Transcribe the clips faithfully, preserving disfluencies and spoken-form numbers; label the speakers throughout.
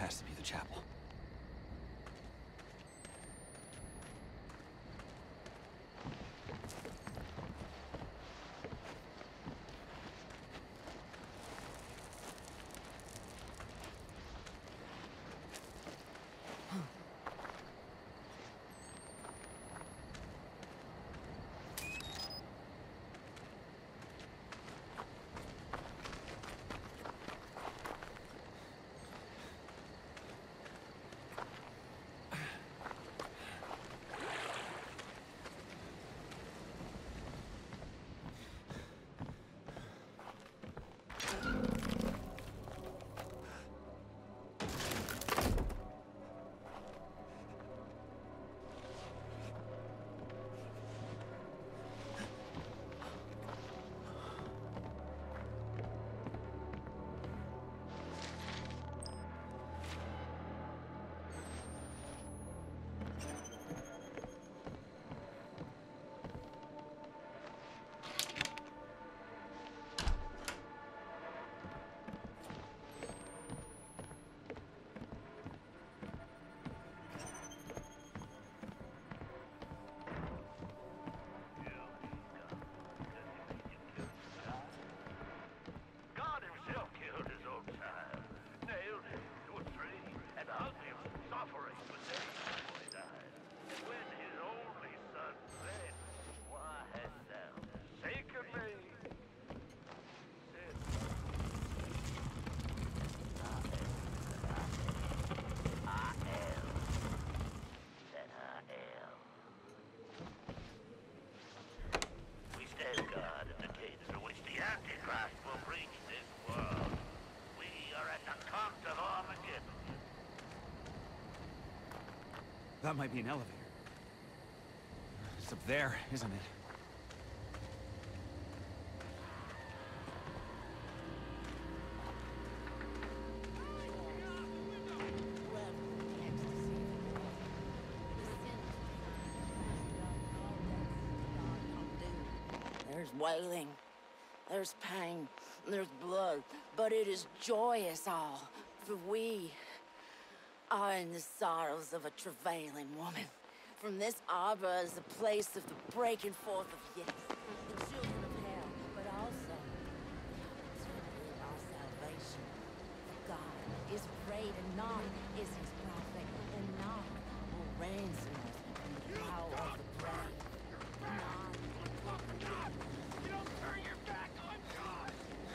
Speaker 1: has to be the chapel. That might be an elevator. It's up there, isn't it?
Speaker 2: There's wailing, there's pain, there's blood, but it is joyous all, for we are in the sorrows of a travailing woman. From this arbor is the place of the breaking forth of yes, the children of hell, but also the opportunity of our salvation. God is great, and not is his prophet, and not will ransom us from the power of the grave. Not
Speaker 3: You don't turn your back on God!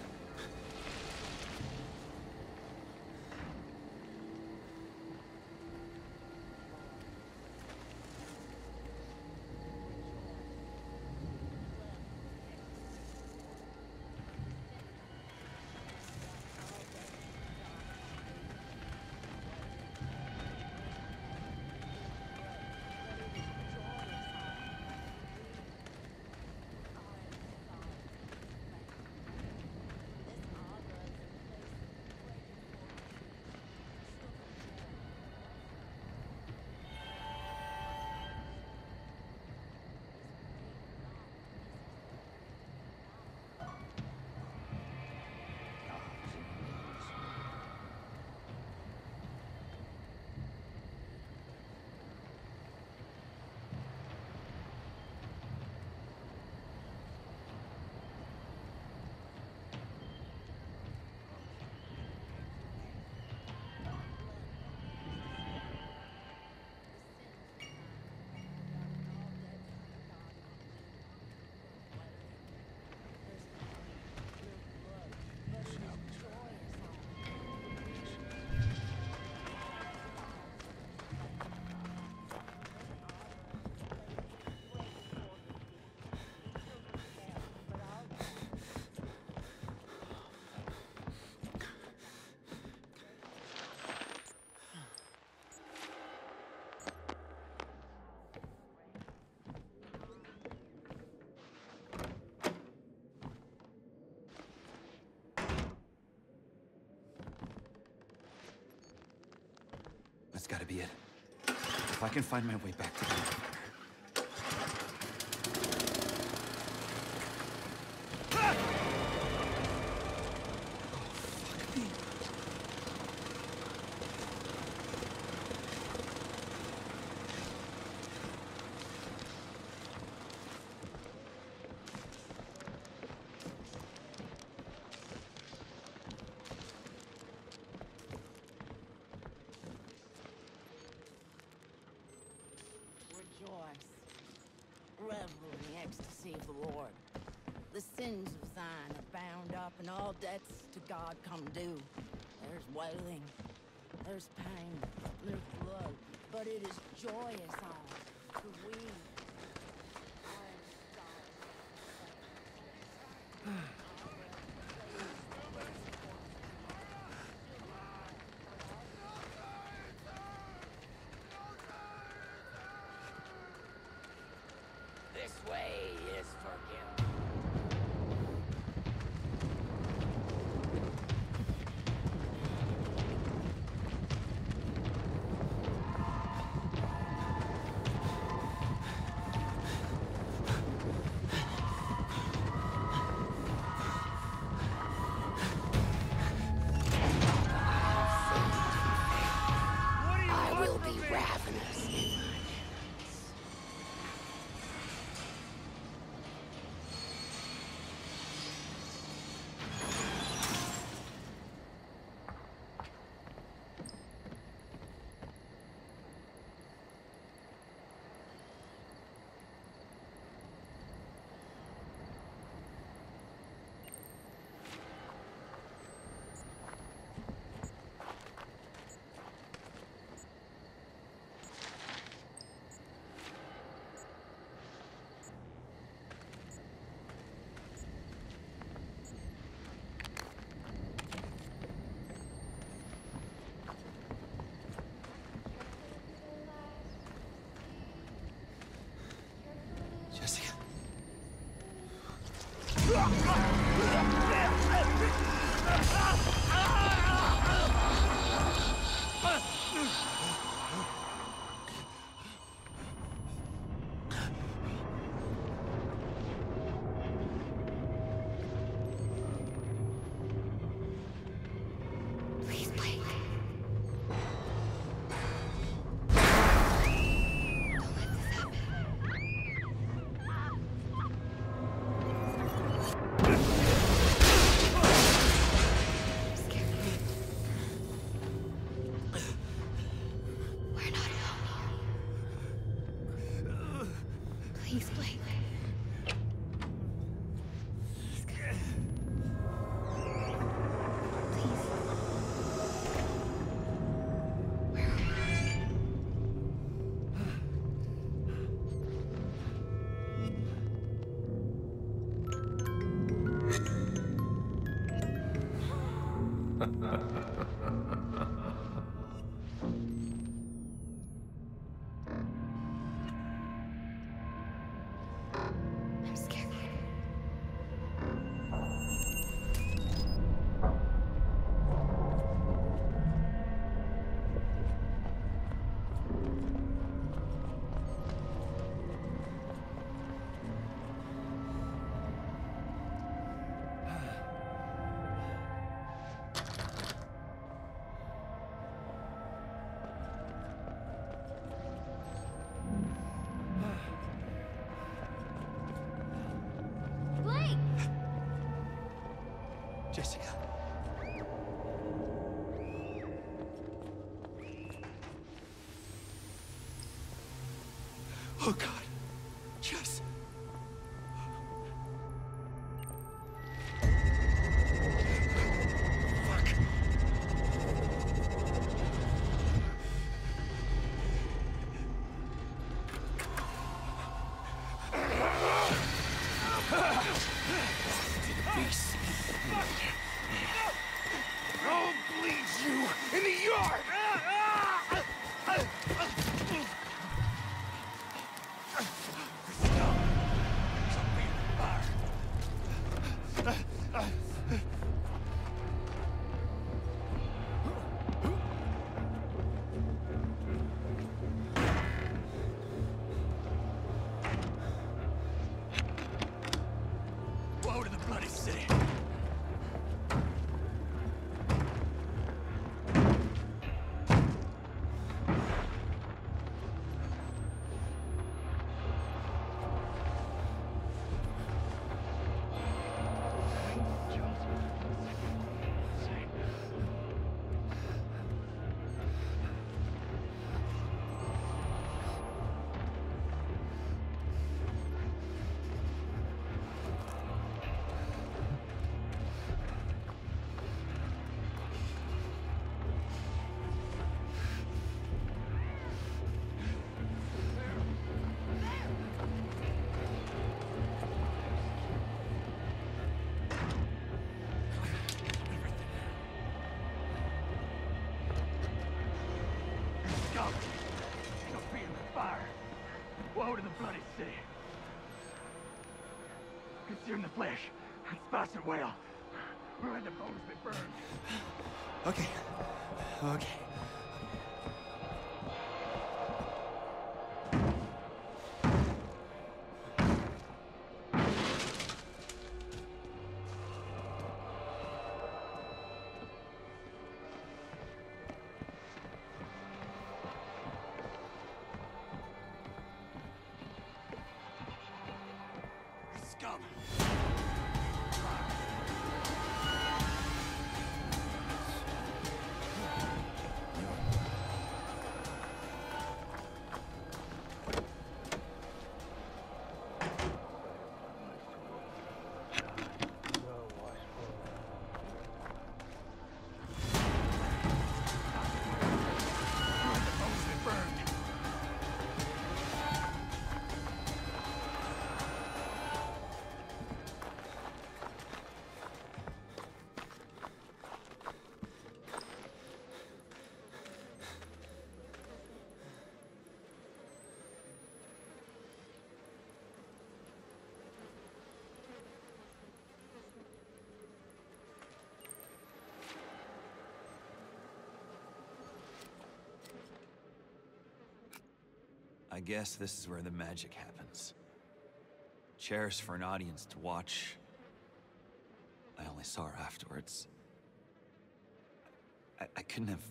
Speaker 1: That's gotta be it. If I can find my way back to the elevator.
Speaker 2: revel in the ecstasy of the Lord. The sins of thine are bound up, and all debts to God come due. There's wailing, there's pain, there's blood, but it is joyous all, for we are in the sorrows.
Speaker 3: This way is forgiven.
Speaker 2: I will be ravenous.
Speaker 1: Jessica.
Speaker 2: Please, Blake. Please, Blake. He's good. Please. Where are we? I'm scared. Blake!
Speaker 1: Jessica. Oh, God. Jess. Fuck. Beast.
Speaker 3: I'll bleed you in the yard! Woe to the bloody city. Consume the flesh and spice it well. We'll let the bones be burned.
Speaker 1: Okay. Okay.
Speaker 3: Scum!
Speaker 1: I guess this is where the magic happens. Chairs for an audience to watch. I only saw her afterwards. I, I couldn't have...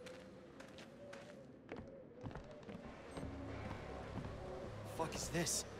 Speaker 1: Fuck is this?